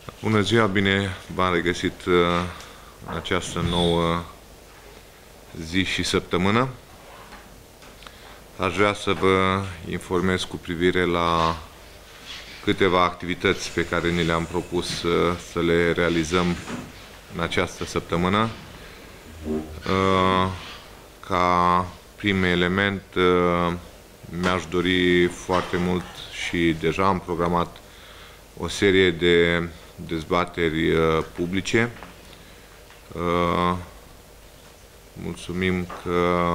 Bună ziua, bine v-am regăsit în această nouă zi și săptămână. Aș vrea să vă informez cu privire la câteva activități pe care ni le-am propus să le realizăm în această săptămână. Ca prim element, mi-aș dori foarte mult și deja am programat o serie de dezbateri publice. Mulțumim că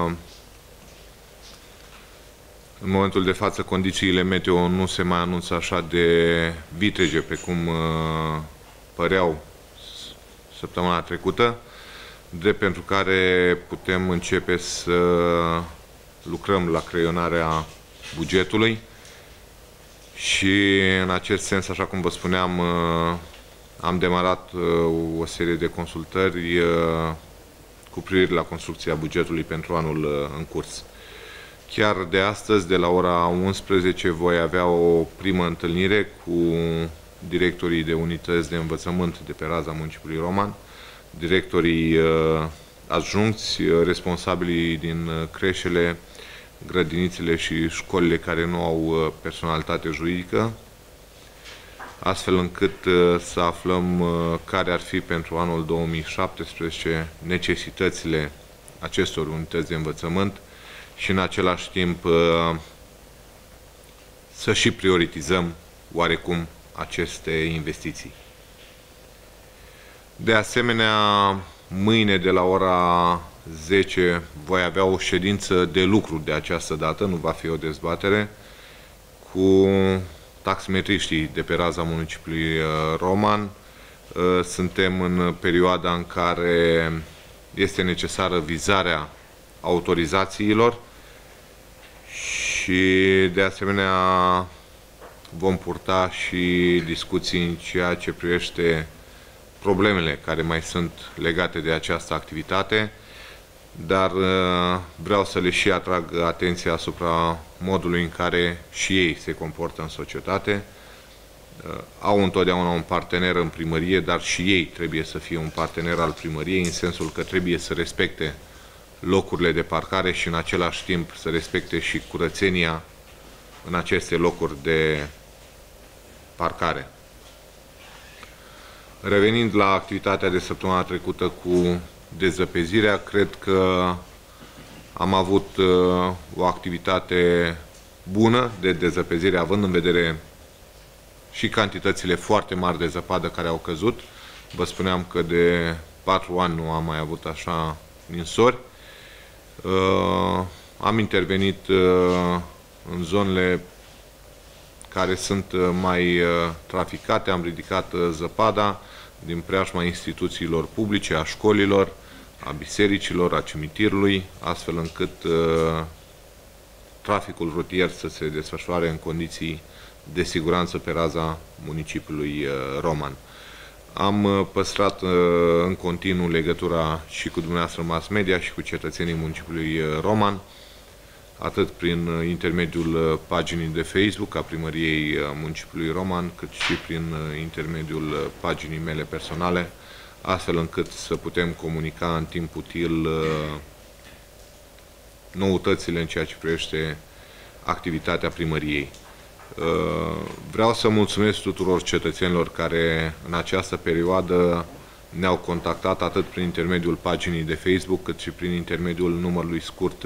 în momentul de față condițiile meteo nu se mai anunță așa de vitrege pe cum păreau săptămâna trecută, drept pentru care putem începe să lucrăm la creionarea bugetului. Și în acest sens, așa cum vă spuneam, am demarat o serie de consultări cu privire la construcția bugetului pentru anul în curs. Chiar de astăzi, de la ora 11, voi avea o primă întâlnire cu directorii de unități de învățământ de pe raza municipiului Roman, directorii adjuncți, responsabilii din creșele, grădinițele și școlile care nu au personalitate juridică, astfel încât să aflăm care ar fi pentru anul 2017 necesitățile acestor unități de învățământ și în același timp să și prioritizăm oarecum aceste investiții. De asemenea, mâine de la ora 10 voi avea o ședință de lucru de această dată, nu va fi o dezbatere, cu taximetriștii de pe raza municipiului Roman. Suntem în perioada în care este necesară vizarea autorizațiilor și de asemenea vom purta și discuții în ceea ce privește problemele care mai sunt legate de această activitate, dar vreau să le și atrag atenția asupra modului în care și ei se comportă în societate. Au întotdeauna un partener în primărie, dar și ei trebuie să fie un partener al primăriei, în sensul că trebuie să respecte locurile de parcare și în același timp să respecte și curățenia în aceste locuri de parcare. Revenind la activitatea de săptămâna trecută cu dezăpezirea, cred că am avut o activitate bună de dezăpezire, având în vedere și cantitățile foarte mari de zăpadă care au căzut. Vă spuneam că de 4 ani nu am mai avut așa ninsori. Am intervenit în zonele care sunt mai traficate, am ridicat zăpada din preajma instituțiilor publice, a școlilor, a bisericilor, a cimitirului, astfel încât traficul rutier să se desfășoare în condiții de siguranță pe raza municipiului Roman. Am păstrat în continuu legătura și cu dumneavoastră mass media și cu cetățenii municipiului Roman, atât prin intermediul paginii de Facebook a Primăriei Municipiului Roman, cât și prin intermediul paginii mele personale, astfel încât să putem comunica în timp util noutățile în ceea ce privește activitatea primăriei. Vreau să mulțumesc tuturor cetățenilor care în această perioadă ne-au contactat atât prin intermediul paginii de Facebook, cât și prin intermediul numărului scurt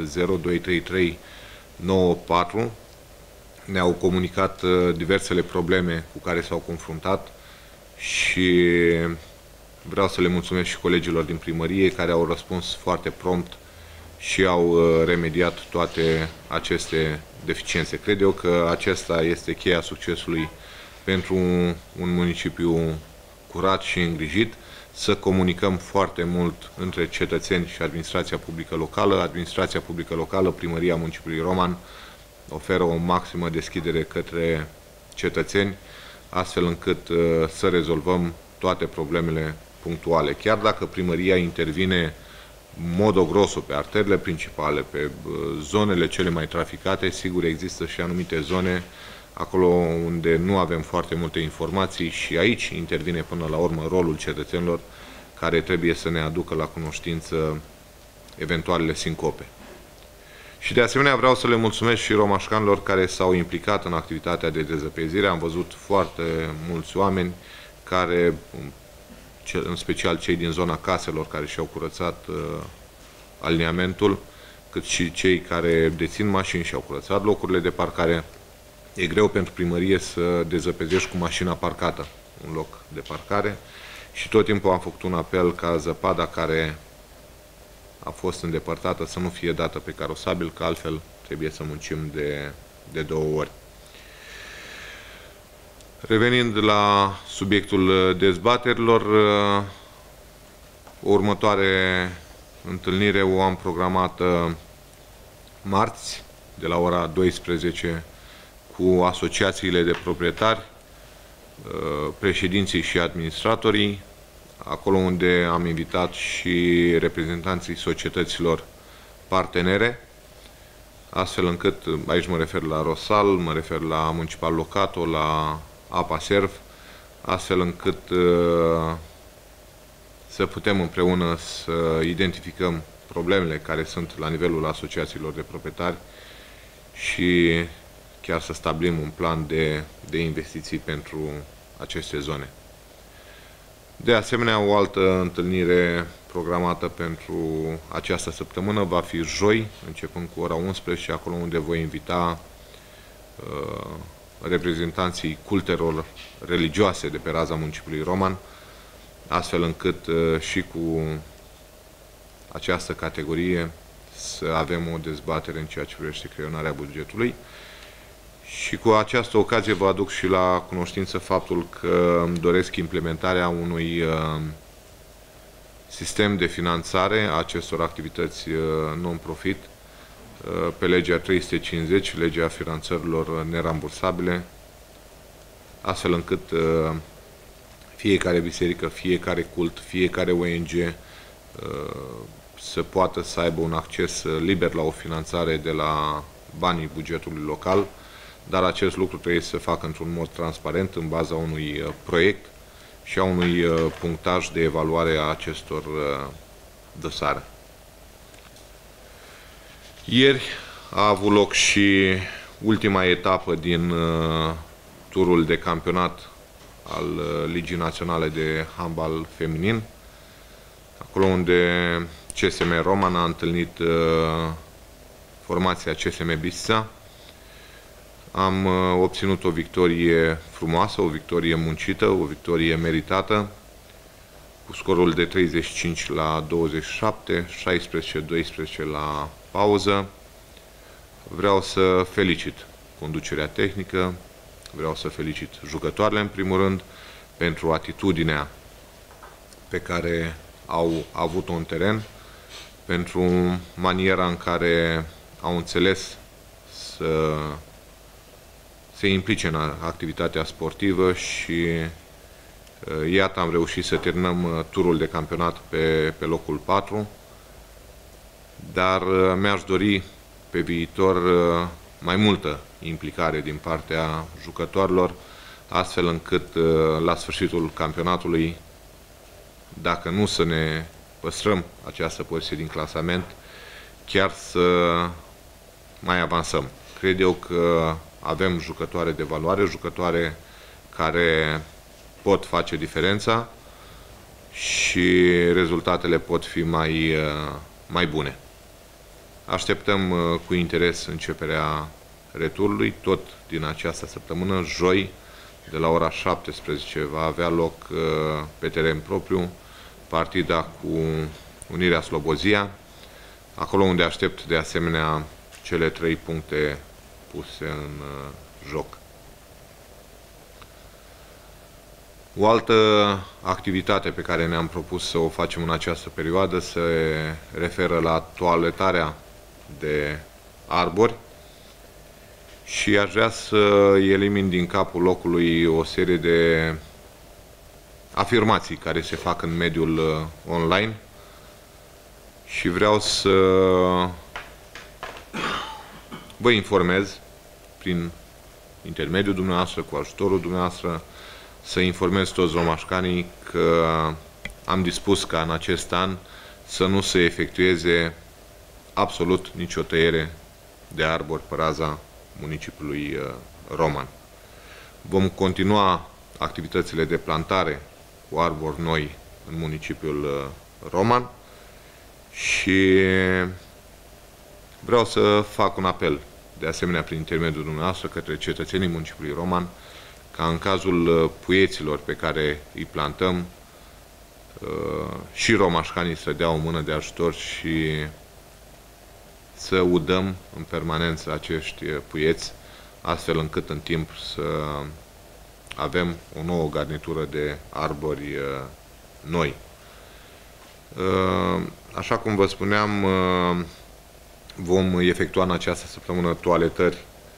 023394. Ne-au comunicat diversele probleme cu care s-au confruntat și vreau să le mulțumesc și colegilor din primărie care au răspuns foarte prompt și au remediat toate aceste deficiențe. Cred eu că acesta este cheia succesului pentru un municipiu curat și îngrijit, să comunicăm foarte mult între cetățeni și administrația publică locală. Administrația publică locală, Primăria Municipiului Roman, oferă o maximă deschidere către cetățeni, astfel încât să rezolvăm toate problemele punctuale. Chiar dacă primăria intervine modo grosso pe arterele principale, pe zonele cele mai traficate, sigur există și anumite zone acolo unde nu avem foarte multe informații, și aici intervine până la urmă rolul cetățenilor, care trebuie să ne aducă la cunoștință eventualele sincope. Și de asemenea vreau să le mulțumesc și romașcanilor care s-au implicat în activitatea de dezăpezire. Am văzut foarte mulți oameni care, în special cei din zona caselor, care și-au curățat aliniamentul, cât și cei care dețin mașini și-au curățat locurile de parcare. E greu pentru primărie să dezăpezești cu mașina parcată un loc de parcare și tot timpul am făcut un apel ca zăpada care a fost îndepărtată să nu fie dată pe carosabil, că altfel trebuie să muncim de 2 ori. Revenind la subiectul dezbaterilor, o următoare întâlnire o am programată marți, de la ora 12, cu asociațiile de proprietari, președinții și administratorii, acolo unde am invitat și reprezentanții societăților partenere, astfel încât, aici mă refer la Rosal, mă refer la Municipal Locato, la Apa Serv, astfel încât să putem împreună să identificăm problemele care sunt la nivelul asociațiilor de proprietari și chiar să stabilim un plan de investiții pentru aceste zone. De asemenea, o altă întâlnire programată pentru această săptămână va fi joi, începând cu ora 11, acolo unde voi invita reprezentanții cultelor religioase de pe raza municipiului Roman, astfel încât și cu această categorie să avem o dezbatere în ceea ce privește creionarea bugetului. Și cu această ocazie vă aduc și la cunoștință faptul că îmi doresc implementarea unui sistem de finanțare a acestor activități non-profit pe legea 350, legea finanțărilor nerambursabile, astfel încât fiecare biserică, fiecare cult, fiecare ONG să poată să aibă un acces liber la o finanțare de la banii bugetului local, dar acest lucru trebuie să se facă într-un mod transparent, în baza unui proiect și a unui punctaj de evaluare a acestor dosare. Ieri a avut loc și ultima etapă din turul de campionat al Ligii Naționale de Handbal Feminin, acolo unde CSM Roman a întâlnit formația CSM Bistrița. Am obținut o victorie frumoasă, o victorie muncită, o victorie meritată, cu scorul de 35-27, 16-12 la pauză. Vreau să felicit conducerea tehnică, vreau să felicit jucătoarele în primul rând pentru atitudinea pe care au avut-o în teren, pentru maniera în care au înțeles să se implice în activitatea sportivă și iată, am reușit să terminăm turul de campionat pe locul 4, dar mi-aș dori pe viitor mai multă implicare din partea jucătorilor, astfel încât la sfârșitul campionatului, dacă nu să ne păstrăm această poziție din clasament, chiar să mai avansăm. Cred eu că avem jucătoare de valoare, jucătoare care pot face diferența și rezultatele pot fi mai bune. Așteptăm cu interes începerea returului, tot din această săptămână, joi, de la ora 17, va avea loc pe teren propriu partida cu Unirea Slobozia, acolo unde aștept de asemenea cele 3 puncte puse în joc. O altă activitate pe care ne-am propus să o facem în această perioadă se referă la toaletarea de arbori și aș vrea să elimin din capul locului o serie de afirmații care se fac în mediul online și vreau să vă informez prin intermediul dumneavoastră, cu ajutorul dumneavoastră, să informez toți romașcanii că am dispus ca în acest an să nu se efectueze absolut nicio tăiere de arbori pe raza municipiului Roman. Vom continua activitățile de plantare cu arbori noi în municipiul Roman și vreau să fac un apel, de asemenea prin intermediul dumneavoastră, către cetățenii municipiului Roman, ca în cazul puieților pe care îi plantăm, și romașcanii să dea o mână de ajutor și să udăm în permanență acești puieți, astfel încât în timp să avem o nouă garnitură de arbori noi. Așa cum vă spuneam, vom efectua în această săptămână toaletări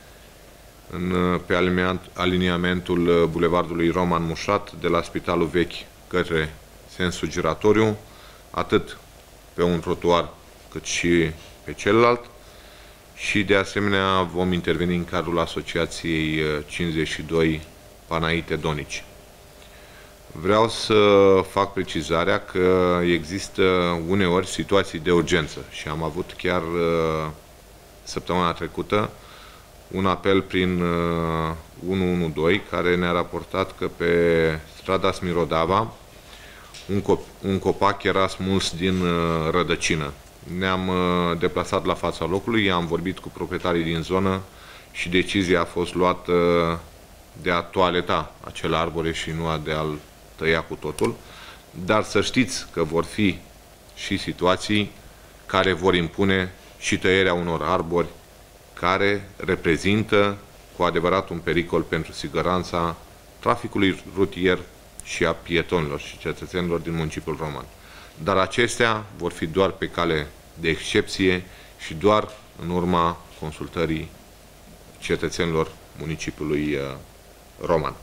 pe aliniamentul bulevardului Roman Mușat, de la Spitalul Vechi către sensul giratoriu, atât pe un trotuar cât și pe celălalt, și de asemenea vom interveni în cadrul Asociației 52 Panaite Donici. Vreau să fac precizarea că există uneori situații de urgență și am avut chiar săptămâna trecută un apel prin 112 care ne-a raportat că pe strada Smirodava un copac era smuls din rădăcină. Ne-am deplasat la fața locului, am vorbit cu proprietarii din zonă și decizia a fost luată de a toaleta acel arbore și nu de a-l tăia cu totul. Dar să știți că vor fi și situații care vor impune și tăierea unor arbori care reprezintă cu adevărat un pericol pentru siguranța traficului rutier și a pietonilor și cetățenilor din municipiul Roman. Dar acestea vor fi doar pe cale de excepție și doar în urma consultării cetățenilor municipiului Roman.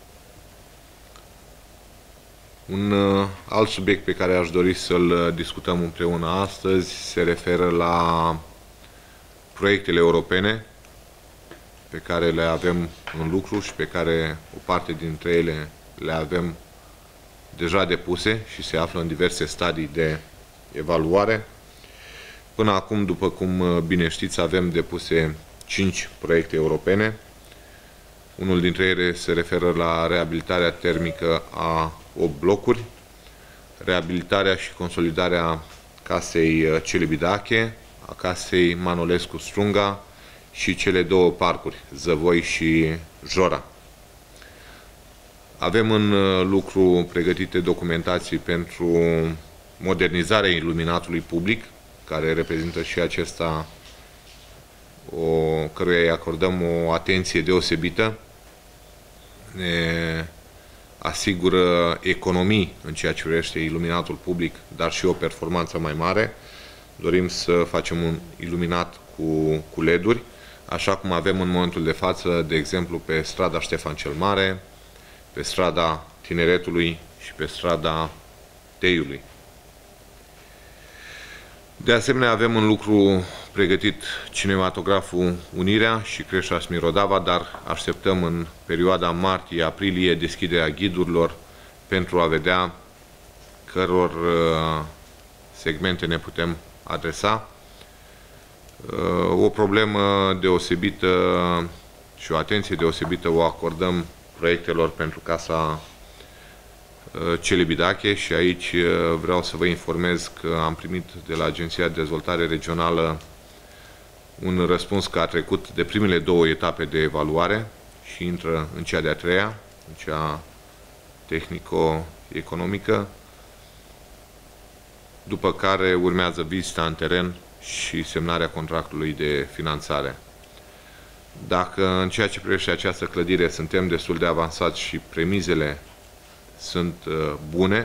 Un alt subiect pe care aș dori să-l discutăm împreună astăzi se referă la proiectele europene pe care le avem în lucru și pe care o parte dintre ele le avem deja depuse și se află în diverse stadii de evaluare. Până acum, după cum bine știți, avem depuse 5 proiecte europene. Unul dintre ele se referă la reabilitarea termică a 8 blocuri, reabilitarea și consolidarea casei Celibidache, a casei Manolescu Strunga și cele 2 parcuri, Zăvoi și Jora. Avem în lucru pregătite documentații pentru modernizarea iluminatului public, care reprezintă și acesta căruia îi acordăm o atenție deosebită. Ne asigură economii în ceea ce privește iluminatul public, dar și o performanță mai mare. Dorim să facem un iluminat cu LED-uri, așa cum avem în momentul de față, de exemplu, pe strada Ștefan cel Mare, pe strada Tineretului și pe strada Teiului. De asemenea, avem în lucru pregătit cinematograful Unirea și creșa Smirodava, dar așteptăm în perioada martie-aprilie deschiderea ghidurilor pentru a vedea căror segmente ne putem adresa. O problemă deosebită și o atenție deosebită o acordăm proiectelor pentru casa Celibidache și aici vreau să vă informez că am primit de la Agenția de Dezvoltare Regională un răspuns că a trecut de primele 2 etape de evaluare și intră în cea de-a 3-a, în cea tehnico-economică, după care urmează vizita în teren și semnarea contractului de finanțare. Dacă în ceea ce privește această clădire suntem destul de avansați și premizele sunt bune,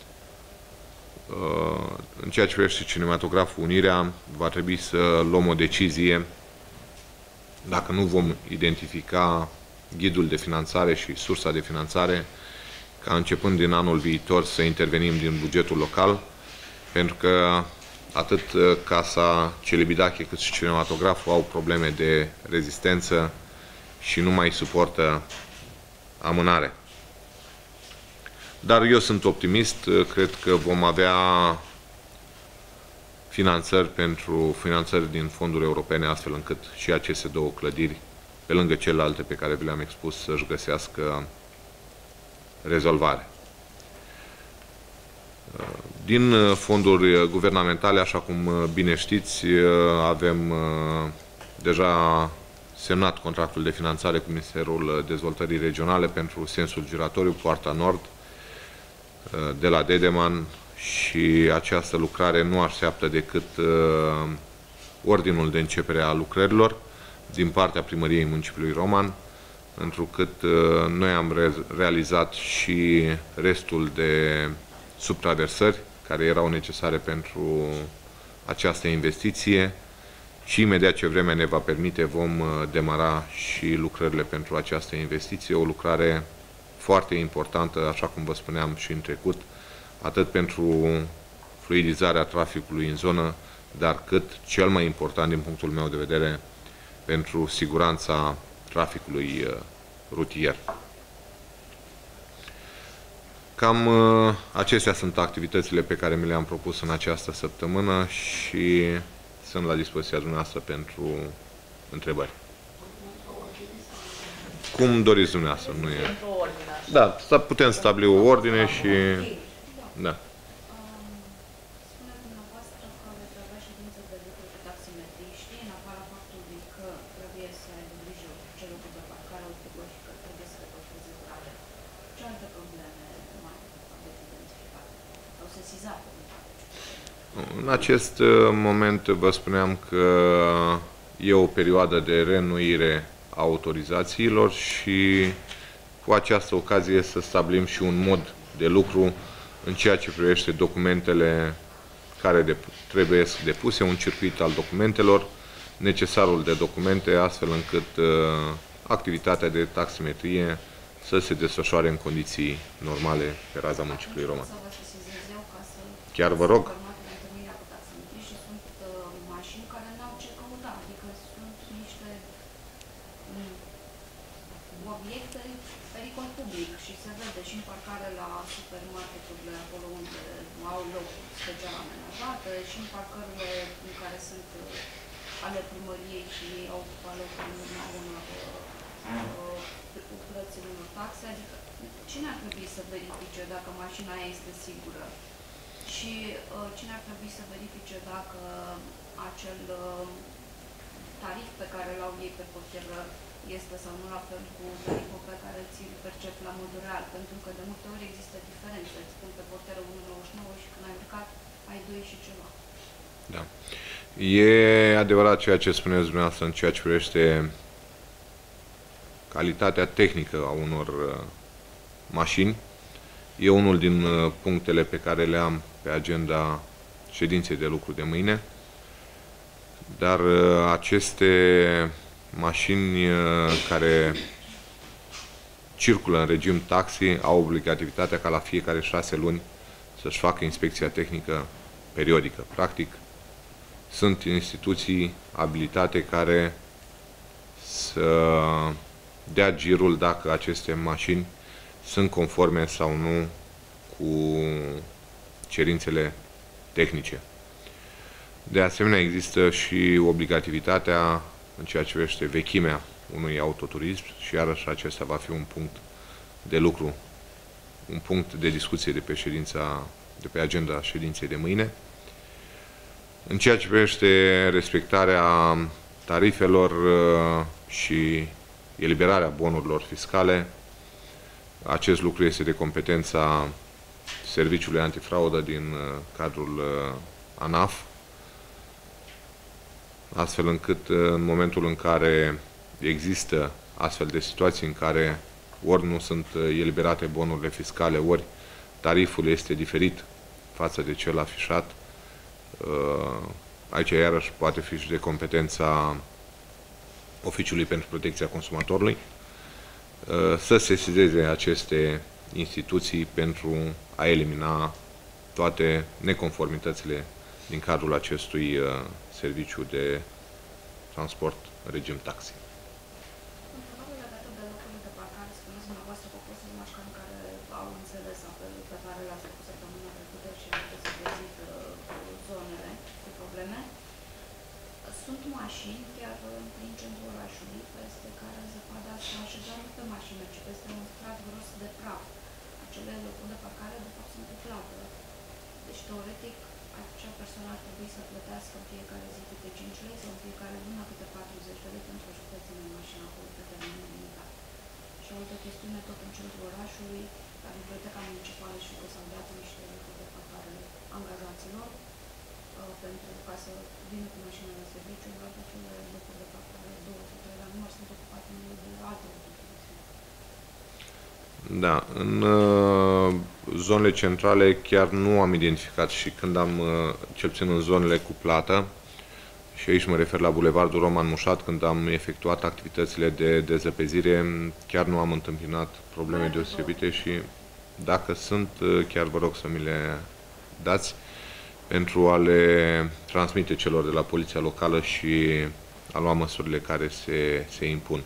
în ceea ce privește cinematograful Unirea, va trebui să luăm o decizie dacă nu vom identifica ghidul de finanțare și sursa de finanțare, ca începând din anul viitor să intervenim din bugetul local, pentru că atât casa Celibidache cât și cinematograful au probleme de rezistență și nu mai suportă amânare. Dar eu sunt optimist, cred că vom avea finanțări din fonduri europene, astfel încât și aceste două clădiri, pe lângă celelalte pe care vi le-am expus, să-și găsească rezolvare. Din fonduri guvernamentale, așa cum bine știți, avem deja semnat contractul de finanțare cu Ministerul Dezvoltării Regionale pentru sensul giratoriu, Poarta Nord, de la Dedeman, și această lucrare nu așteaptă decât ordinul de începere a lucrărilor din partea Primăriei Municipiului Roman, întrucât noi am realizat și restul de subtraversări care erau necesare pentru această investiție și imediat ce vremea ne va permite vom demara și lucrările pentru această investiție, o lucrare foarte importantă, așa cum vă spuneam și în trecut, atât pentru fluidizarea traficului în zonă, dar cât cel mai important din punctul meu de vedere pentru siguranța traficului rutier. Cam acestea sunt activitățile pe care mi le-am propus în această săptămână și sunt la dispoziția dumneavoastră pentru întrebări. Cum doriți dumneavoastră, nu e? Da, putem stabili o ordine și... Da. Spuneți dumneavoastră că veți avea ședință de lucru cu taximetriști, în afara faptului că trebuie să aibă grijă ce locuri de parcare au făcut și că trebuie să recolteze curare. Ce alte probleme mai aveți identificate sau sesizate? În acest moment vă spuneam că e o perioadă de reînnoire a autorizațiilor și cu această ocazie să stabilim și un mod de lucru în ceea ce privește documentele care trebuie depuse, un circuit al documentelor, necesarul de documente, astfel încât activitatea de taximetrie să se desfășoare în condiții normale pe raza municipiului Roman. Chiar vă rog. Obiecte pericol public și se vede și în parcare la supermarketurile acolo unde au loc special amenajate și în parcările în care sunt ale primăriei și au loc în urma unor plății unor taxe. Adică cine ar trebui să verifice dacă mașina aia este sigură și cine ar trebui să verifice dacă acel tarif pe care l-au ei pe portieră este sau nu la fel cu tariful pe care ți-l percep la modul real, pentru că de multe ori există diferențe. Îți spun pe portieră 1,99 și când ai urcat ai 2 și ceva. Da. E adevărat ceea ce spuneți dumneavoastră în ceea ce privește calitatea tehnică a unor mașini. E unul din punctele pe care le am pe agenda ședinței de lucru de mâine. Dar aceste mașini care circulă în regim taxi au obligativitatea ca la fiecare 6 luni să-și facă inspecția tehnică periodică. Practic, sunt instituții abilitate care să dea girul dacă aceste mașini sunt conforme sau nu cu cerințele tehnice. De asemenea, există și obligativitatea în ceea ce privește vechimea unui autoturism și iarăși acesta va fi un punct de lucru, un punct de discuție de pe agenda ședinței de mâine. În ceea ce privește respectarea tarifelor și eliberarea bonurilor fiscale, acest lucru este de competența Serviciului Antifraudă din cadrul ANAF, astfel încât în momentul în care există astfel de situații în care ori nu sunt eliberate bonurile fiscale, ori tariful este diferit față de cel afișat, aici iarăși poate fi și de competența Oficiului pentru Protecția Consumatorului, să sesizeze aceste instituții pentru a elimina toate neconformitățile din cadrul acestui serviciu de transport în regim taxi. Întrebare pe care le-ați făcut săptămâna trecută și vedeți să găsit zonele cu probleme. Sunt mașini chiar prin centrul orașului, peste care zăpada s-a așezat nu pe mașină, ci peste un strat gros de praf. Acele locuri de parcare, de fapt, sunt cu plată. Deci, teoretic, acea persoană ar trebui să plătească în fiecare zi câte 5 lei sau în fiecare lună câte 40 de lei pentru a-și putea ține mașina acolo pe termen limitat. Și o altă chestiune, tot în centrul orașului, la biblioteca municipală, și că s-au dat niște locuri de parcare angajaților, pentru ca să vină cu mașina la serviciu, doar că acele locuri de parcare, 2 sau 3 la număr, sunt ocupate de alte autorități. Da, în zonele centrale chiar nu am identificat și când am, cel puțin în zonele cu plată, și aici mă refer la Bulevardul Roman Mușat, când am efectuat activitățile de dezăpezire, chiar nu am întâmpinat probleme deosebite și dacă sunt, chiar vă rog să mi le dați pentru a le transmite celor de la Poliția Locală și a lua măsurile care se impun.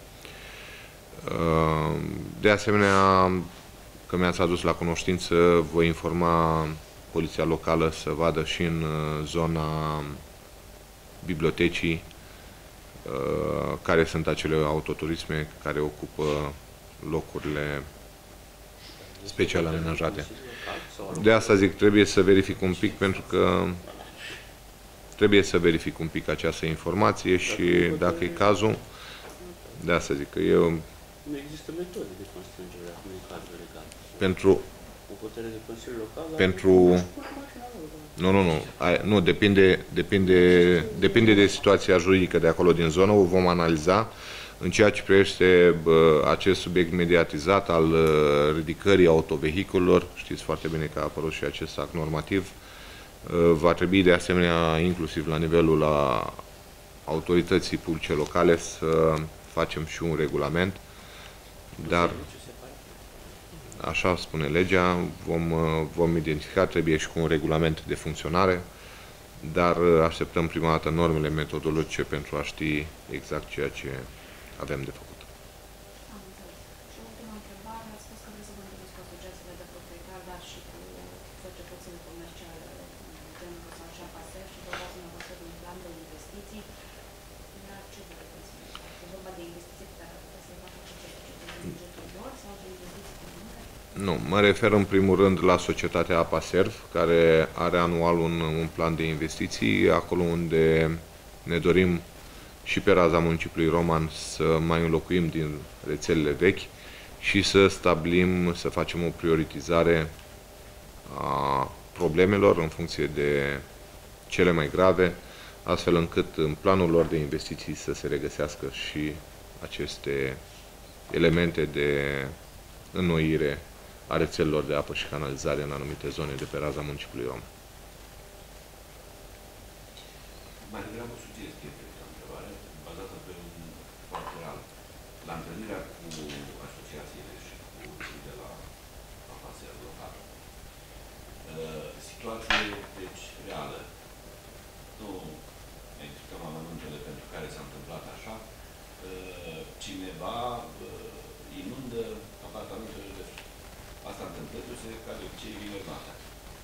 De asemenea, că mi-ați adus la cunoștință, voi informa Poliția Locală să vadă și în zona bibliotecii care sunt acele autoturisme care ocupă locurile special amenajate. De asta zic, trebuie să verific un pic, pentru că trebuie să verific un pic această informație și dacă e cazul, de asta zic că eu... Nu există metode de constrângere acum în cadrul legal. Pentru... O hotărâre de Consiliul Local... Pentru... Nu, depinde de situația juridică de acolo din zonă, o vom analiza. În ceea ce privește acest subiect mediatizat al ridicării autovehiculelor, știți foarte bine că a apărut și acest act normativ, va trebui de asemenea, inclusiv la nivelul autorității publice locale, să facem și un regulament, dar așa spune legea, vom identifica, trebuie și cu un regulament de funcționare, dar așteptăm prima dată normele metodologice pentru a ști exact ceea ce avem de făcut. Am înțeles. Și ultima întrebare, ați spus că vreți să vă întâlniți cu asociațiile de proprietari, dar și cu societățile comerciale, genul sau așa, PASER, și vă dați dumneavoastră de un plan de investiții. Dar ce vă vedeți? E vorba de investiții pe care puteți să le facă societățile din bugetul lor sau de investiții comune? Nu, mă refer în primul rând la societatea APASERV, care are anual un plan de investiții, acolo unde ne dorim și pe raza municipiului Roman să mai înlocuim din rețelele vechi și să stabilim, să facem o prioritizare a problemelor în funcție de cele mai grave, astfel încât în planul lor de investiții să se regăsească și aceste elemente de înnoire a rețelelor de apă și canalizare în anumite zone de pe raza municipiului Roman. Mai degrabă o sugestie pentru întrebare, bazată pe un fapt real. La întâlnirea cu asociațiile și cu cei de la APASER local, situație, deci, reală. Nu explicăm amănuntele pentru care s-a întâmplat așa. Cineva inundă apartamentele de sus. Asta întâmplându-se ca de obicei vineri noaptea.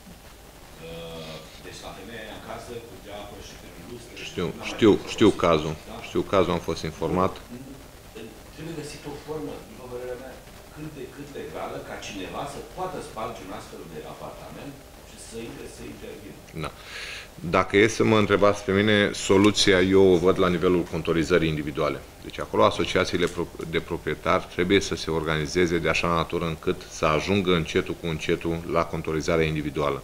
Deci la femeia în casă, curgea apă și prin lustre... Știu cazul. Știu cazul, am fost informat. Trebuie găsit o formă, după părerea mea, cât de cât legală, ca cineva să poată sparge un astfel de apartament și să intre, să intervină. Da. Dacă e să mă întrebați pe mine, soluția eu o văd la nivelul contorizării individuale. Deci acolo asociațiile de proprietari trebuie să se organizeze de așa natură încât să ajungă încetul cu încetul la contorizarea individuală.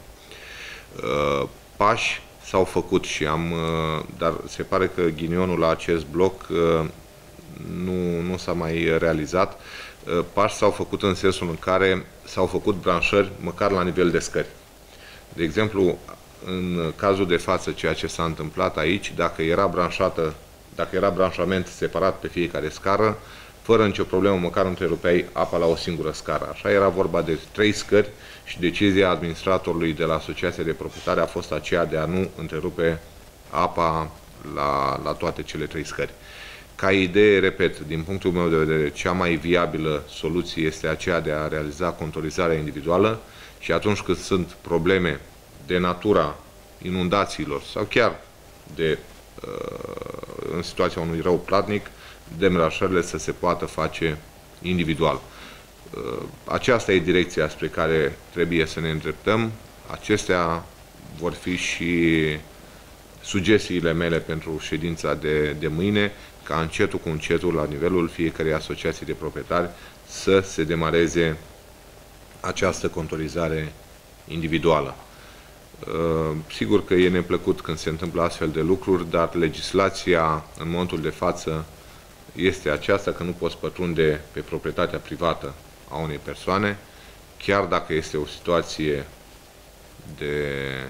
Pași s-au făcut și dar se pare că ghinionul la acest bloc nu s-a mai realizat. Pași s-au făcut în sensul în care s-au făcut branșări măcar la nivel de scări. De exemplu, în cazul de față, ceea ce s-a întâmplat aici, dacă era branșament separat pe fiecare scară, fără nicio problemă, măcar întrerupeai apa la o singură scară. Așa era vorba de 3 scări și decizia administratorului de la Asociația de Proprietari a fost aceea de a nu întrerupe apa la toate cele 3 scări. Ca idee, repet, din punctul meu de vedere, cea mai viabilă soluție este aceea de a realiza contorizarea individuală și atunci când sunt probleme de natura inundațiilor sau chiar de în situația unui rău platnic, demarșările să se poată face individual. Aceasta e direcția spre care trebuie să ne îndreptăm. Acestea vor fi și sugestiile mele pentru ședința de mâine, ca încetul cu încetul, la nivelul fiecărei asociații de proprietari, să se demareze această contorizare individuală. Sigur că e neplăcut când se întâmplă astfel de lucruri, dar legislația în momentul de față este aceasta, că nu poți pătrunde pe proprietatea privată a unei persoane, chiar dacă este o situație de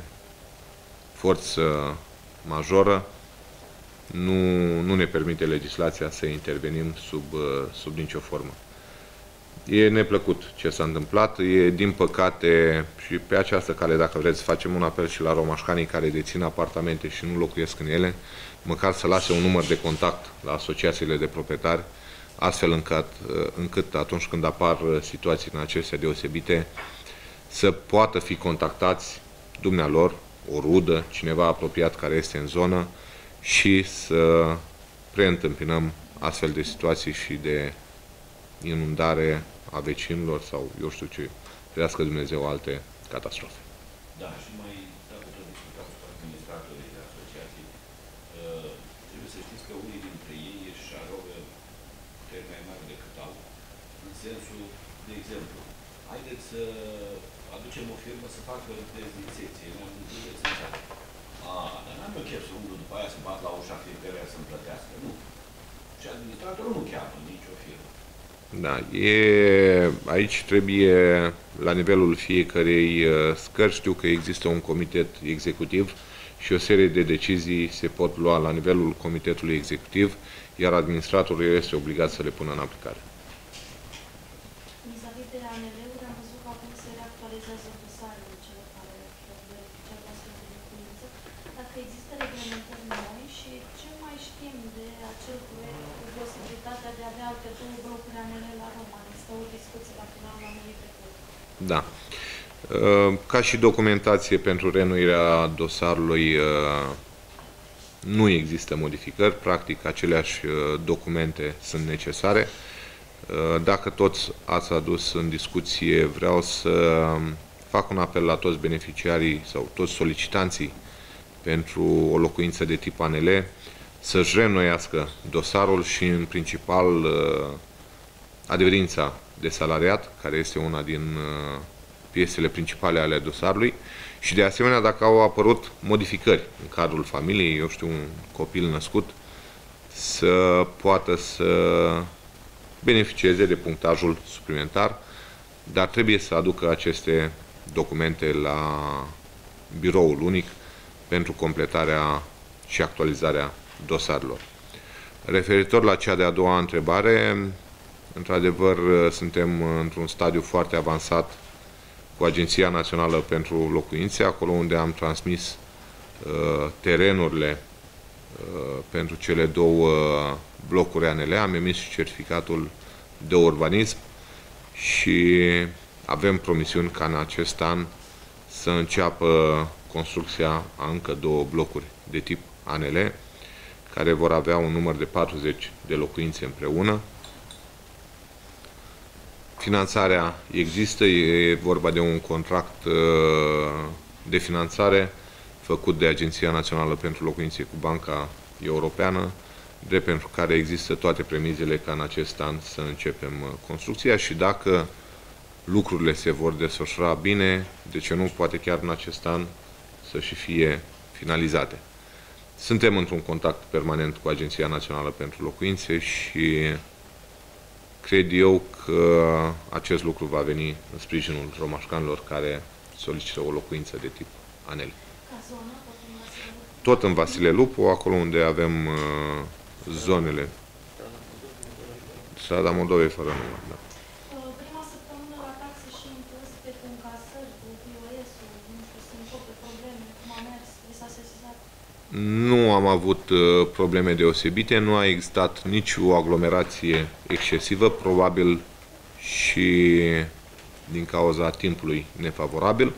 forță majoră, nu ne permite legislația să intervenim sub nicio formă. E neplăcut ce s-a întâmplat, e din păcate și pe această cale, dacă vreți, facem un apel și la romașcanii care dețin apartamente și nu locuiesc în ele, măcar să lase un număr de contact la asociațiile de proprietari, astfel încât atunci când apar situații în acestea deosebite, să poată fi contactați dumnealor, o rudă, cineva apropiat care este în zonă și să preîntâmpinăm astfel de situații și de inundare a vecinilor sau eu știu ce, ferească Dumnezeu alte catastrofe. Da, și mai, dacă tot discutăm cu administratorii de asociații, trebuie să știți că unii dintre ei își arogă puteri mai mari decât au, în sensul, de exemplu, haideți să aducem o firmă să facă dezinfecție, ne-am gândit să înțeleg. Dar n-am eu chef să umblu după aia să bat la ușa fiecăruia să-mi plătească, nu. Și administratorul nu cheamă nicio firmă. Da, aici trebuie, la nivelul fiecărei scări, știu că există un comitet executiv și o serie de decizii se pot lua la nivelul comitetului executiv, iar administratorul este obligat să le pună în aplicare. Vis-a-vis de ANL-uri, am văzut că acum se reactualizează dosarele celor care beneficiază astfel de locuință. Dacă există reglementări noi și ce mai știm de acel proiect cu posibilitatea de a avea alte două blocuri ANL la Roma? Este o discuție la finalul anului trecut. Da. Ca și documentație pentru reînnoirea dosarului nu există modificări, practic aceleași documente sunt necesare. Dacă toți ați adus în discuție, vreau să fac un apel la toți beneficiarii sau toți solicitanții pentru o locuință de tip ANL să-și reînnoiască dosarul și în principal adeverința de salariat, care este una din piesele principale ale dosarului, și de asemenea dacă au apărut modificări în cadrul familiei, eu știu, un copil născut, să poată să beneficieze de punctajul suplimentar, dar trebuie să aducă aceste documente la biroul unic pentru completarea și actualizarea dosarelor. Referitor la cea de-a doua întrebare, într-adevăr suntem într-un stadiu foarte avansat cu Agenția Națională pentru Locuințe, acolo unde am transmis terenurile pentru cele două blocuri ANL, am emis și certificatul de urbanism și avem promisiuni ca în acest an să înceapă construcția a încă două blocuri de tip ANL, care vor avea un număr de 40 de locuințe împreună. Finanțarea există, e vorba de un contract de finanțare făcut de Agenția Națională pentru Locuințe cu Banca Europeană, de pentru care există toate premizele ca în acest an să începem construcția și dacă lucrurile se vor desfășura bine, de ce nu, poate chiar în acest an să și fie finalizate. Suntem într-un contact permanent cu Agenția Națională pentru Locuințe și cred eu că acest lucru va veni în sprijinul romașcanilor care solicită o locuință de tip ANL. Tot în Vasile Lupu, acolo unde avem zonele. Strada Moldovei fără număr, da. Prima săptămână la taxe și impozite cu încasări, cu POS-ul, nu știu, sunt tot de probleme, cum a mers, vi s-a sesizat? Nu am avut probleme deosebite, nu a existat nici o aglomerație excesivă, probabil și din cauza timpului nefavorabil.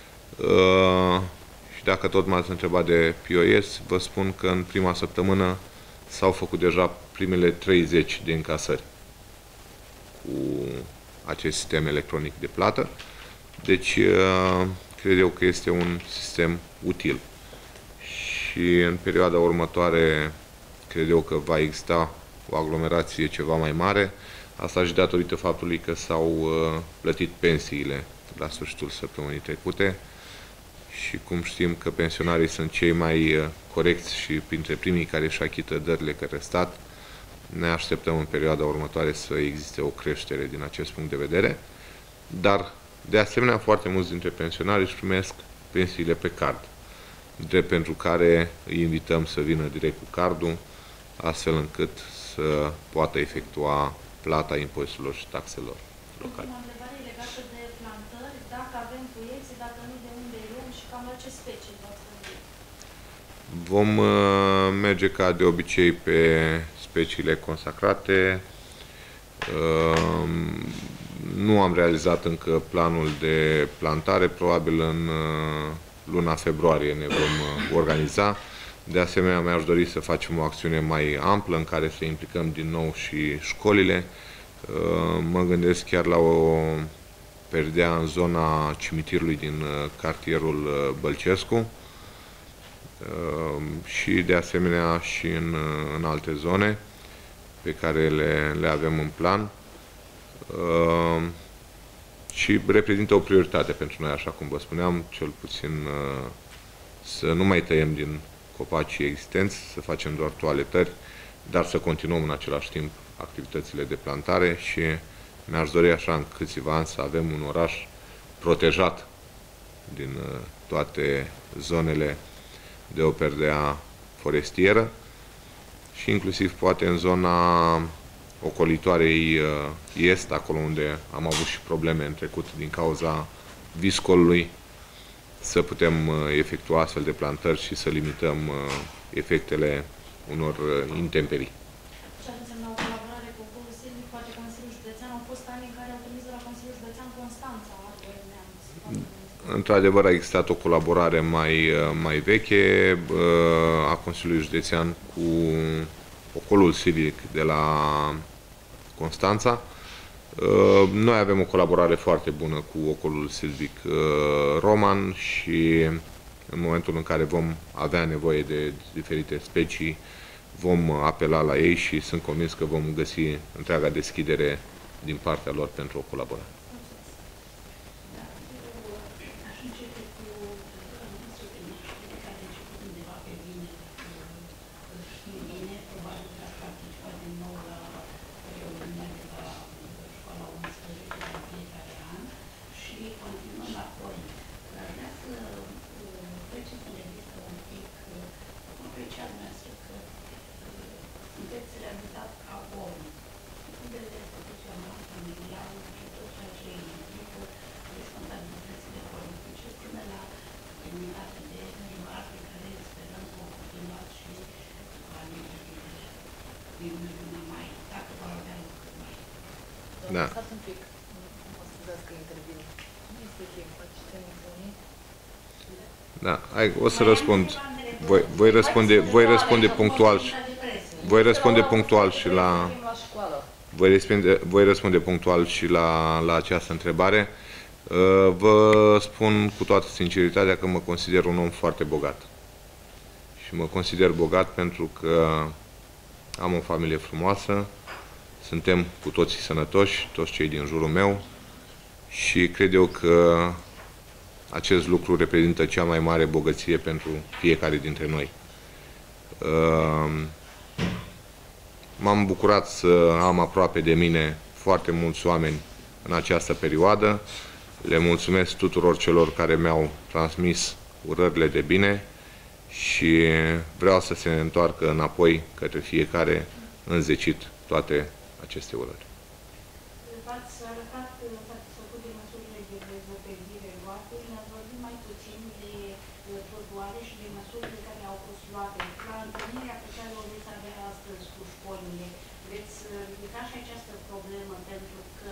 Și dacă tot m-ați întrebat de POS, vă spun că în prima săptămână s-au făcut deja primele 30 de încasări cu acest sistem electronic de plată. Deci, cred eu că este un sistem util. Și în perioada următoare, cred eu că va exista o aglomerație ceva mai mare. Asta și datorită faptului că s-au plătit pensiile la sfârșitul săptămânii trecute. Și cum știm că pensionarii sunt cei mai corecți și printre primii care își achită dările către stat, ne așteptăm în perioada următoare să existe o creștere din acest punct de vedere. Dar, de asemenea, foarte mulți dintre pensionari își primesc pensiile pe card, drept pentru care îi invităm să vină direct cu cardul, astfel încât să poată efectua plata impozitelor și taxelor locale. Ultima întrebare legată de plantări, dacă avem proiecție, dacă nu, de unde luăm și cam la ce specii v-ați gândit? Vom merge ca de obicei pe speciile consacrate. Nu am realizat încă planul de plantare, probabil în luna februarie ne vom organiza. De asemenea, mi-aș dori să facem o acțiune mai amplă în care să implicăm din nou și școlile. Mă gândesc chiar la o perdea în zona cimitirului din cartierul Bălcescu și de asemenea și în alte zone pe care le avem în plan. Și reprezintă o prioritate pentru noi, așa cum vă spuneam, cel puțin să nu mai tăiem din copacii existenți, să facem doar toaletări, dar să continuăm în același timp activitățile de plantare și mi-aș dori așa în câțiva ani să avem un oraș protejat din toate zonele de o perdea forestieră și inclusiv poate în zona ocolitoarei est, acolo unde am avut și probleme în trecut din cauza viscolului, să putem efectua astfel de plantări și să limităm efectele unor intemperii. Ce ar însemna o colaborare cu Consiliul, poate Consiliul Județean? Au fost ani în care au trimis de la Consiliul Județean Constanța, într-adevăr a existat o colaborare mai veche a Consiliului Județean cu ocolul civic de la Constanța. Noi avem o colaborare foarte bună cu ocolul silvic roman și în momentul în care vom avea nevoie de diferite specii, vom apela la ei și sunt convins că vom găsi întreaga deschidere din partea lor pentru o colaborare. Da. Da, o să răspund. Voi răspunde punctual și la voi răspunde punctual și la această întrebare. Vă spun cu toată sinceritatea că mă consider un om foarte bogat. Și mă consider bogat pentru că am o familie frumoasă, suntem cu toții sănătoși, toți cei din jurul meu și cred eu că acest lucru reprezintă cea mai mare bogăție pentru fiecare dintre noi. M-am bucurat să am aproape de mine foarte mulți oameni în această perioadă. Le mulțumesc tuturor celor care mi-au transmis urările de bine și vreau să se întoarcă înapoi către fiecare înzecit toate aceste urări. V-ați arătat satisfăcut de măsurile de dezvăpezire luate, ne-ați vorbit mai puțin de trotuare și de măsurile care au fost luate. La întâlnirea pe care o veți avea astăzi cu școlile, veți ridica și această problemă pentru că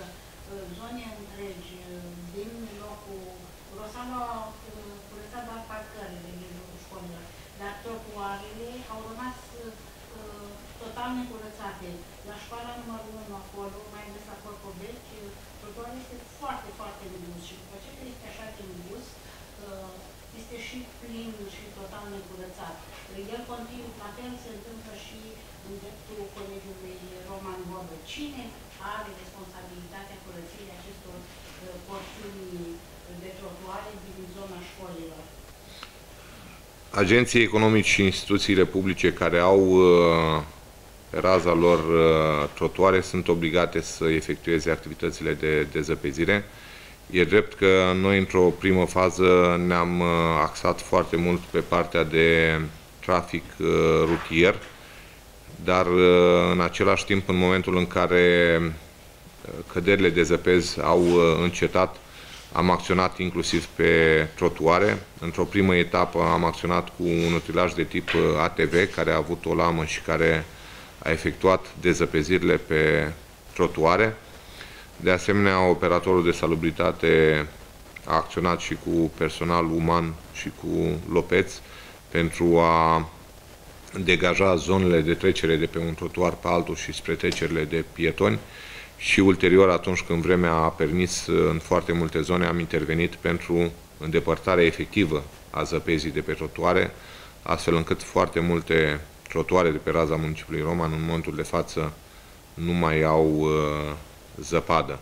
zone întregi din locul Rosana curăța doar parcările din locul școlilor, dar trotuarele au rămas total necurățate. La școala numărul 1 acolo, mai ales la Corcoveci, trotuarul este foarte, foarte îngust și după ce este așa de îngust, este și plin și total necurățat. El continuu, la fel se întâmplă și în dreptul colegiului Roman Vodă. Cine are responsabilitatea curățirii acestor porțiuni de trotuare din zona școlilor? Agenții economici și instituțiile publice care au pe raza lor trotuare sunt obligate să efectueze activitățile de dezăpezire. E drept că noi, într-o primă fază, ne-am axat foarte mult pe partea de trafic rutier, dar în același timp, în momentul în care căderile de zăpezi au încetat, am acționat inclusiv pe trotuare. Într-o primă etapă am acționat cu un utilaj de tip ATV, care a avut o lamă și care a efectuat dezăpezirile pe trotuare. De asemenea, operatorul de salubritate a acționat și cu personal uman și cu lopeți pentru a degaja zonele de trecere de pe un trotuar pe altul și spre trecerile de pietoni și ulterior, atunci când vremea a permis, în foarte multe zone am intervenit pentru îndepărtarea efectivă a zăpezii de pe trotuare, astfel încât foarte multe trotuare de pe raza municipiului Roman în momentul de față nu mai au zăpadă.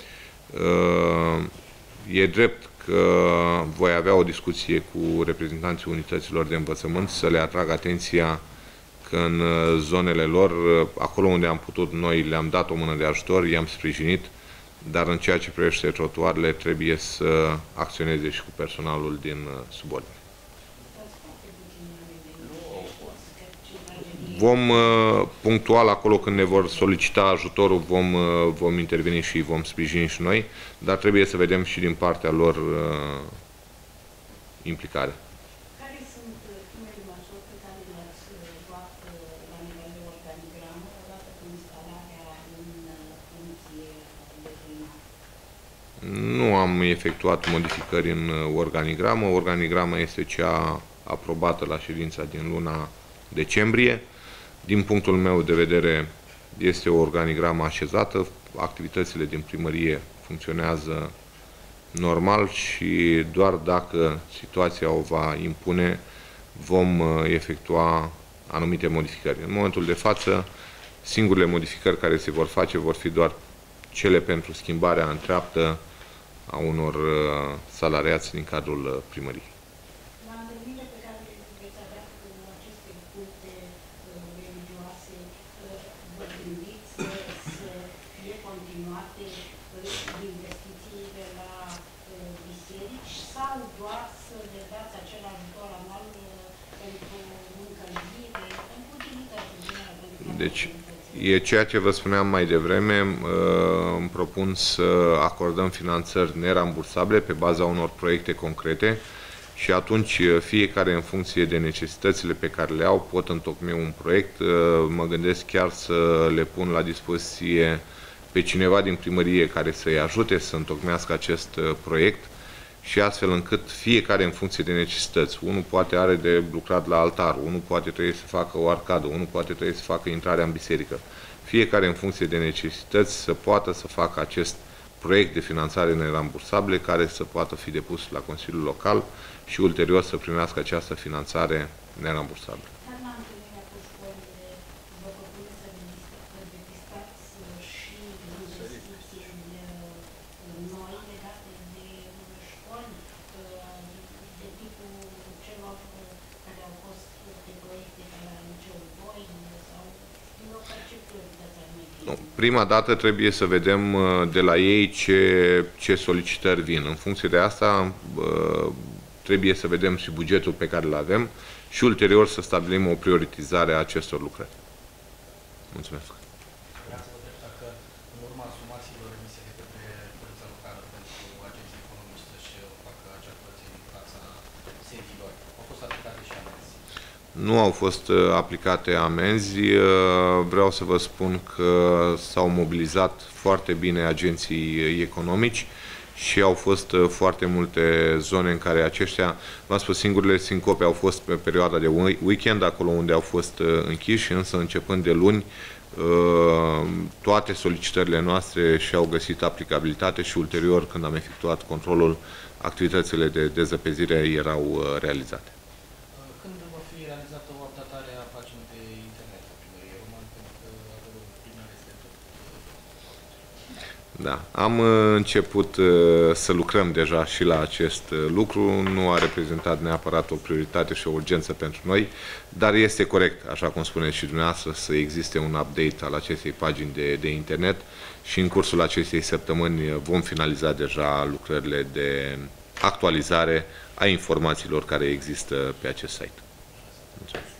E drept că voi avea o discuție cu reprezentanții unităților de învățământ să le atrag atenția că în zonele lor, acolo unde am putut, noi le-am dat o mână de ajutor, i-am sprijinit, dar în ceea ce privește trotuarele trebuie să acționeze și cu personalul din subordine. Vom, punctual, acolo când ne vor solicita ajutorul, vom interveni și vom sprijini și noi, dar trebuie să vedem și din partea lor implicare. Care sunt primele măsuri pe care le-ați luat la nivel de organigramă, odată cu instalarea în funcție de primar? Nu am efectuat modificări în organigramă. Organigrama este cea aprobată la ședința din luna decembrie. Din punctul meu de vedere, este o organigramă așezată, activitățile din primărie funcționează normal și doar dacă situația o va impune, vom efectua anumite modificări. În momentul de față, singurele modificări care se vor face vor fi doar cele pentru schimbarea în treaptă a unor salariați din cadrul primăriei. La întâlnirile pe care veți avea cu aceste culte religioase, vă gândiți să fie continuate investițiile la biserici sau doar să le dați acel ajutor anual pentru încălzire, pentru utilități în general? Deci, e ceea ce vă spuneam mai devreme, îmi propun să acordăm finanțări nerambursabile pe baza unor proiecte concrete și atunci fiecare în funcție de necesitățile pe care le au pot întocmi un proiect. Mă gândesc chiar să le pun la dispoziție pe cineva din primărie care să-i ajute să întocmească acest proiect și astfel încât fiecare în funcție de necesități. Unul poate are de lucrat la altar, unul poate trebuie să facă o arcadă, unul poate trebuie să facă intrarea în biserică. Fiecare în funcție de necesități să poată să facă acest proiect de finanțare nerambursabile care să poată fi depus la Consiliul Local și ulterior să primească această finanțare nerambursabilă. Dar la întâlnirea cu școlile, vă propuneți să depistați și investiții noi legate de școli, de tipul celor care au fost pe proiecte ca la liceul 2 sau din locuri ce priorități ar mai fi? Prima dată trebuie să vedem de la ei ce solicitări vin. În funcție de asta trebuie să vedem și bugetul pe care îl avem și ulterior să stabilim o prioritizare a acestor lucrări. Mulțumesc. Vreau să vă întreb dacă în urma sumațiilor emise de către Poliția Locală pentru agenții economici să-și facă acea curățenie în fața sediilor, au fost aplicate și amenzi? Nu au fost aplicate amenzi. Vreau să vă spun că s-au mobilizat foarte bine agenții economici și au fost foarte multe zone în care aceștia, v-am spus, singurele sincope au fost pe perioada de weekend, acolo unde au fost închiși, însă începând de luni, toate solicitările noastre și-au găsit aplicabilitate și ulterior, când am efectuat controlul, activitățile de dezăpezire erau realizate. Când va fi realizată o updatare a paginii de internet a Primăriei Roman, pentru că acolo primul este tot? Da, am început să lucrăm deja și la acest lucru. Nu a reprezentat neapărat o prioritate și o urgență pentru noi, dar este corect, așa cum spuneți și dumneavoastră, să existe un update al acestei pagini de internet și în cursul acestei săptămâni vom finaliza deja lucrările de actualizare a informațiilor care există pe acest site. Mulțumesc.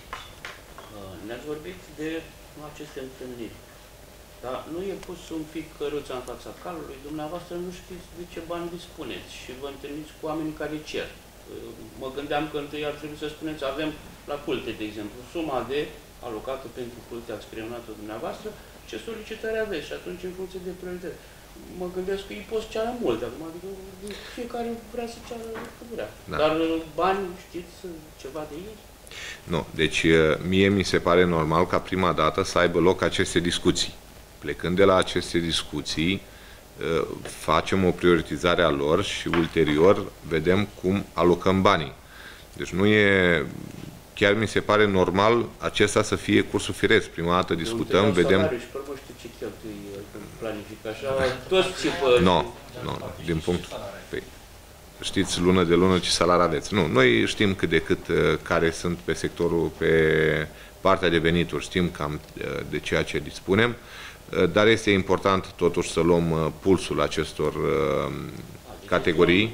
Ne-ați vorbit de aceste întâlniri. Dar nu e pus un pic căruța în fața calului, dumneavoastră nu știți de ce bani dispuneți și vă întâlniți cu oamenii care cer. Mă gândeam că întâi ar trebui să spuneți, avem la culte, de exemplu, suma de alocată pentru culte, ați creionat-o dumneavoastră, ce solicitări aveți și atunci în funcție de priorități. Mă gândesc că îi poți ceară mult acum, adică fiecare vrea să ceară cât vrea. Da. Dar bani, știți, ceva de ei? Nu, deci mie mi se pare normal ca prima dată să aibă loc aceste discuții. Plecând de la aceste discuții, facem o prioritizare a lor și ulterior vedem cum alocăm banii. Deci nu e... Chiar mi se pare normal acesta să fie cursul firesc. Prima dată discutăm, vedem... Și pe urmă știu ce cheltui planific, așa, toți ce pă... Nu, din punct... Păi, știți lună de lună ce salari aveți. Nu, noi știm cât de cât care sunt pe sectorul, pe partea de venituri, știm cam de ceea ce dispunem. Dar este important totuși să luăm pulsul acestor categorii.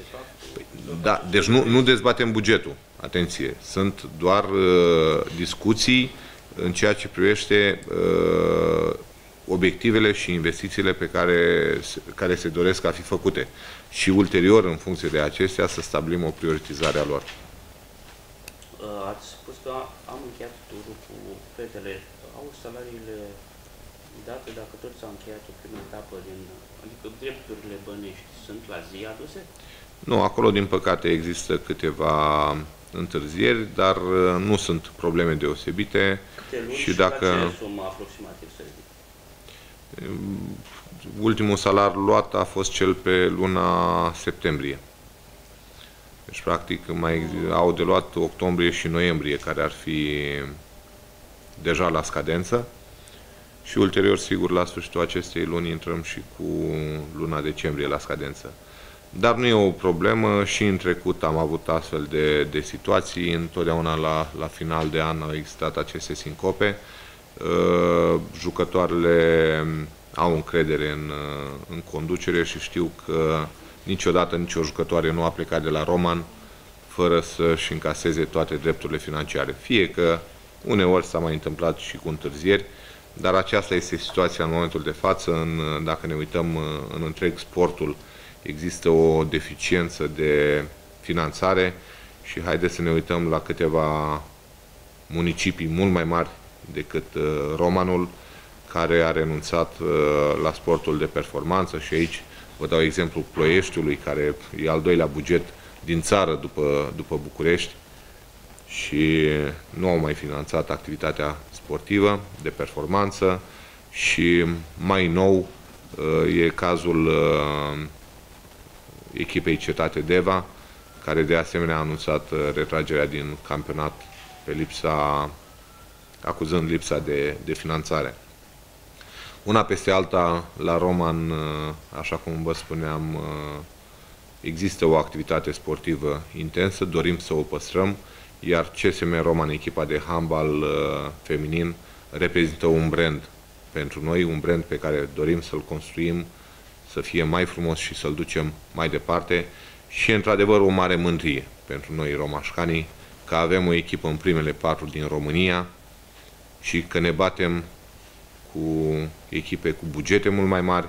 Da, deci nu dezbatem bugetul. Atenție, sunt doar discuții în ceea ce privește obiectivele și investițiile pe care se doresc a fi făcute. Și ulterior, în funcție de acestea, să stabilim o prioritizare a lor. Ați spus că am încheiat turul cu fetele. Au salariile date dacă tot s-a încheiat o primă etapă, adică drepturile bănești sunt la zi aduse? Nu, acolo din păcate există câteva întârzieri, dar nu sunt probleme deosebite. Câte luni și dacă la ce sumă aproximativ să ridic? Ultimul salar luat a fost cel pe luna septembrie. Deci practic mai au de luat octombrie și noiembrie, care ar fi deja la scadență. Și ulterior, sigur, la sfârșitul acestei luni intrăm și cu luna decembrie la scadență. Dar nu e o problemă, și în trecut am avut astfel de situații, întotdeauna la final de an au existat aceste sincope. Jucătoarele au încredere în conducere și știu că niciodată nicio jucătoare nu a plecat de la Roman fără să-și încaseze toate drepturile financiare. Fie că uneori s-a mai întâmplat și cu întârzieri, dar aceasta este situația în momentul de față. Dacă ne uităm în întreg sportul, există o deficiență de finanțare și haideți să ne uităm la câteva municipii mult mai mari decât Romanul, care a renunțat la sportul de performanță și aici vă dau exemplu Ploieștiului, care e al doilea buget din țară după București și nu au mai finanțat activitatea sportivă de performanță și mai nou e cazul echipei Cetate Deva, care de asemenea a anunțat retragerea din campionat acuzând lipsa de finanțare. Una peste alta, la Roman, așa cum vă spuneam, există o activitate sportivă intensă, dorim să o păstrăm, iar CSM Roman, echipa de handbal feminin, reprezintă un brand pentru noi, un brand pe care dorim să-l construim, să fie mai frumos și să-l ducem mai departe și, într-adevăr, o mare mândrie pentru noi romașcanii că avem o echipă în primele 4 din România și că ne batem cu echipe cu bugete mult mai mari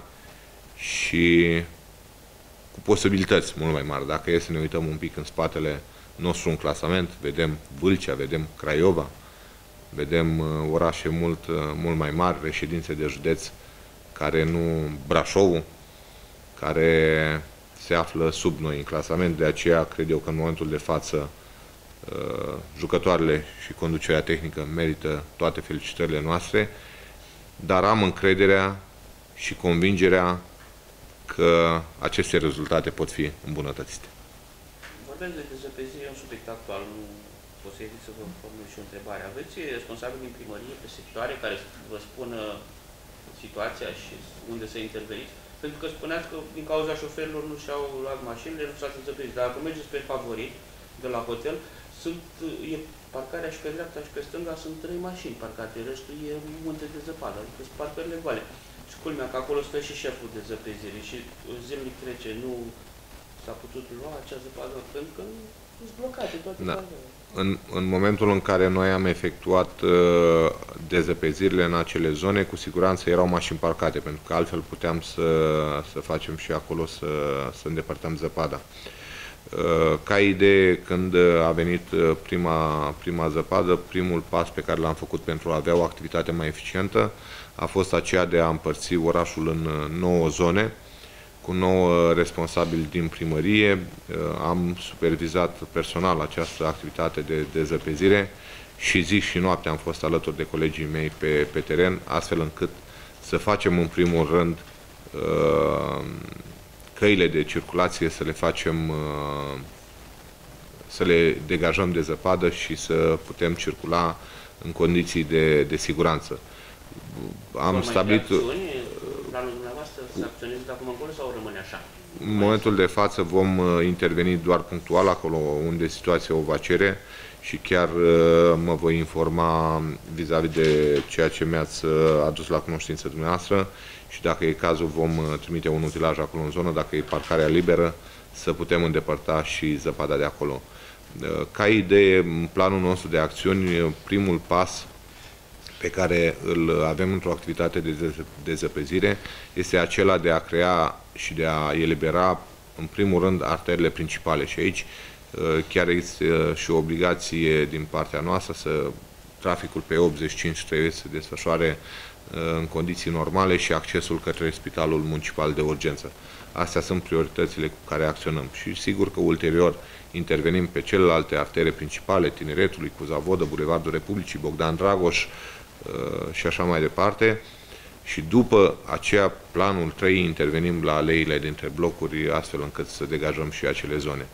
și cu posibilități mult mai mari. Dacă e să ne uităm un pic în nostru în clasament, vedem Vâlcea, vedem Craiova, vedem orașe mult mai mari, reședințe de județ, care nu, Brașovul, care se află sub noi în clasament. De aceea cred eu că în momentul de față jucătoarele și conducerea tehnică merită toate felicitările noastre, dar am încrederea și convingerea că aceste rezultate pot fi îmbunătățite. Vorbesc de dezăpezire, un subiect actual, nu pot să evit să vă formulez și o întrebare. Aveți responsabili din primărie pe sectoare care vă spună situația și unde să interveniți? Pentru că spuneați că din cauza șoferilor nu și-au luat mașinile, nu s-a dezăpezit. Dar dacă mergeți pe Favorit, de la hotel, e parcarea și pe dreapta și pe stânga sunt 3 mașini parcate, restul e munte de zăpadă, adică sunt parcările goale. Și culmea că acolo stă și șeful de zăpezire și zilnic trece, nu s-a putut lua acea zăpadă, pentru că sunt blocate toate parcările. În momentul în care noi am efectuat dezăpezirile în acele zone, cu siguranță erau mașini parcate, pentru că altfel puteam să facem și acolo să îndepărtăm zăpada. Ca idee, când a venit prima zăpadă, primul pas pe care l-am făcut pentru a avea o activitate mai eficientă a fost aceea de a împărți orașul în 9 zone, cu 9 responsabili din primărie. Am supervizat personal această activitate de dezăpezire și zi și noapte am fost alături de colegii mei pe teren, astfel încât să facem în primul rând căile de circulație, să le facem, să le degajăm de zăpadă și să putem circula în condiții de siguranță. Am stabilit... Planul dumneavoastră să acționeze de acum încolo sau rămâne așa? În momentul de față vom interveni doar punctual acolo unde situația o va cere și chiar mă voi informa vis-a-vis de ceea ce mi-ați adus la cunoștință dumneavoastră și dacă e cazul vom trimite un utilaj acolo în zonă, dacă e parcarea liberă, să putem îndepărta și zăpada de acolo. Ca idee, în planul nostru de acțiuni, primul pas pe care îl avem într-o activitate de dezăpezire este acela de a crea și de a elibera, în primul rând, arterele principale. Și aici chiar există și o obligație din partea noastră să traficul pe 85 trebuie să se desfășoare în condiții normale și accesul către Spitalul Municipal de Urgență. Astea sunt prioritățile cu care acționăm și sigur că ulterior intervenim pe celelalte artere principale, Tineretului, Cuzavodă, Bulevardul Republicii, Bogdan Dragoș și așa mai departe. Și după aceea, planul 3, intervenim la aleile dintre blocuri, astfel încât să degajăm și acele zone.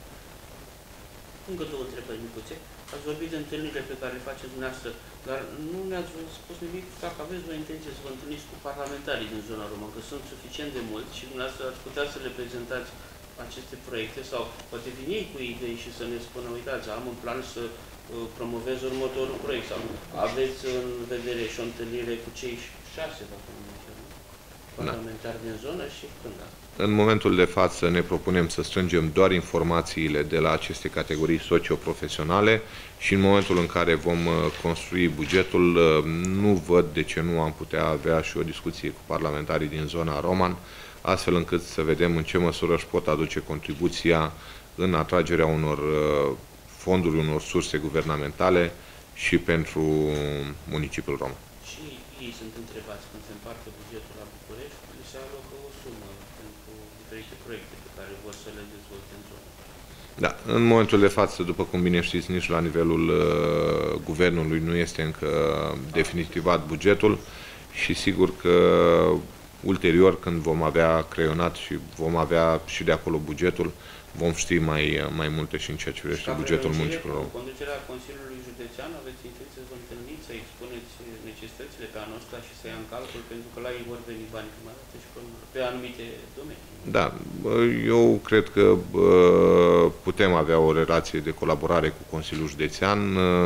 Încă 2 întrebări micuțe. Ați vorbit de întâlnirile pe care le faceți dumneavoastră, dar nu ne-ați spus nimic dacă aveți o intenție să vă întâlniți cu parlamentarii din zona română, că sunt suficient de mulți și dumneavoastră ați putea să le prezentați aceste proiecte sau poate vin ei cu idei și să ne spună, uitați, am în plan să promovez următorul proiect sau aveți în vedere și o întâlnire cu cei 6, dacă nu mă înșel, parlamentari din zonă și când? În momentul de față ne propunem să strângem doar informațiile de la aceste categorii socio-profesionale și în momentul în care vom construi bugetul, nu văd de ce nu am putea avea și o discuție cu parlamentarii din zona Roman, astfel încât să vedem în ce măsură își pot aduce contribuția în atragerea unor fonduri, unor surse guvernamentale și pentru municipiul Roman. Și ei sunt întrebați când se împarte bugetul la București, li se alocă o sumă pentru diferite proiecte pe care vor să le dezvolte în zonă. Da, în momentul de față, după cum bine știți, nici la nivelul guvernului nu este încă definitivat bugetul și sigur că ulterior, când vom avea creionat și vom avea și de acolo bugetul, vom ști mai multe și în ceea ce privește bugetul municipiului Roman. Conducerea Consiliului Județean, aveți intenție să vă întâlniți, să expuneți necesitățile pe anul ăsta și să ia în calcul, pentru că la ei vor veni bani și pe anumite domenii. Da, eu cred că putem avea o relație de colaborare cu Consiliul Județean.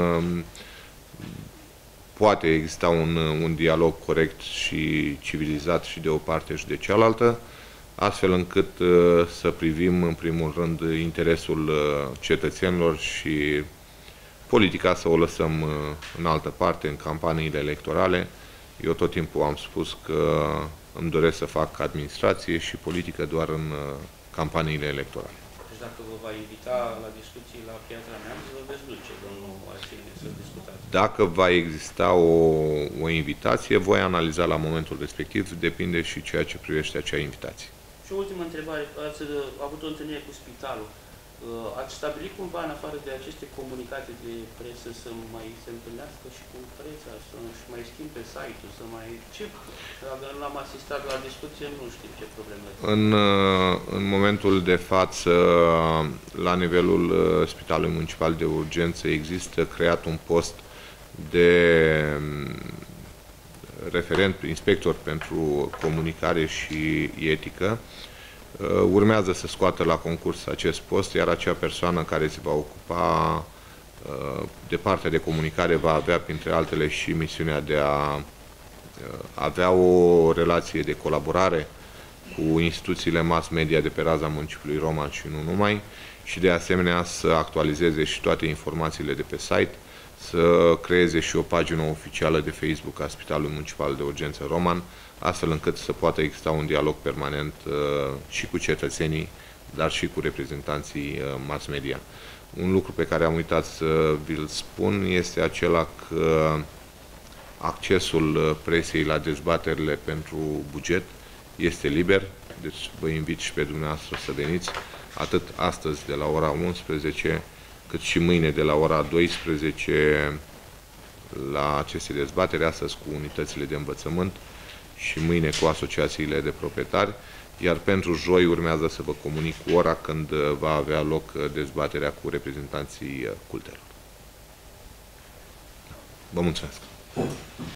Poate exista un dialog corect și civilizat și de o parte și de cealaltă, astfel încât să privim în primul rând interesul cetățenilor și politica să o lăsăm în altă parte, în campaniile electorale. Eu tot timpul am spus că îmi doresc să fac administrație și politică doar în campaniile electorale. Deci dacă vă va invita la discuții la Piatra Neamț, vă veți duce, domnul Arsenie, să discutați. Dacă va exista o invitație, voi analiza la momentul respectiv, depinde și ceea ce privește acea invitație. Și o ultimă întrebare, ați avut o întâlnire cu spitalul. Ați stabilit cumva, în afară de aceste comunicate de presă, să mai se întâlnească și cu presa, să-și mai schimbe site-ul, să mai... Ce? Dacă nu l-am asistat la discuție, nu știu ce probleme. În momentul de față, la nivelul Spitalului Municipal de Urgență, există creat un post de referent, inspector pentru comunicare și etică. Urmează să scoată la concurs acest post, iar acea persoană care se va ocupa de partea de comunicare va avea, printre altele, și misiunea de a avea o relație de colaborare cu instituțiile mass media de pe raza municipiului Roman și nu numai, și de asemenea să actualizeze și toate informațiile de pe site, să creeze și o pagină oficială de Facebook a Spitalului Municipal de Urgență Roman, astfel încât să poată exista un dialog permanent și cu cetățenii, dar și cu reprezentanții mass media. Un lucru pe care am uitat să vi-l spun este acela că accesul presei la dezbaterile pentru buget este liber, deci vă invit și pe dumneavoastră să veniți, atât astăzi de la ora 11, cât și mâine de la ora 12 la aceste dezbateri, astăzi cu unitățile de învățământ și mâine cu asociațiile de proprietari, iar pentru joi urmează să vă comunic ora când va avea loc dezbaterea cu reprezentanții cultelor. Vă mulțumesc!